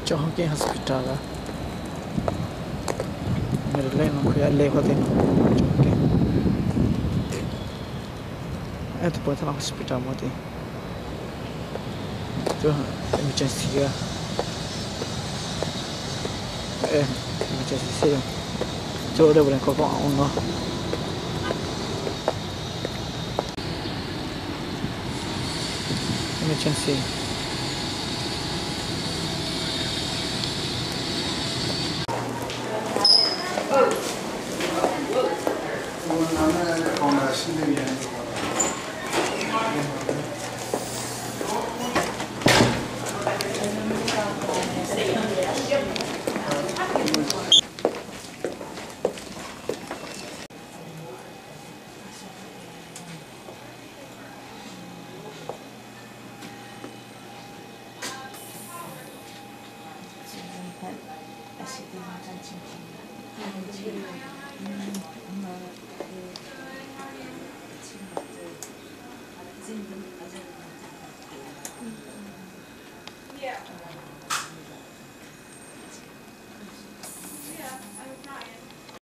John Hopkins Hospital. Maryland, no kuya lewat ini. Oke. Itu buat anak hospital mati. Itu emergency ya. Emergency sih. Itu udah boleh kok ono. Emergency. Yeah.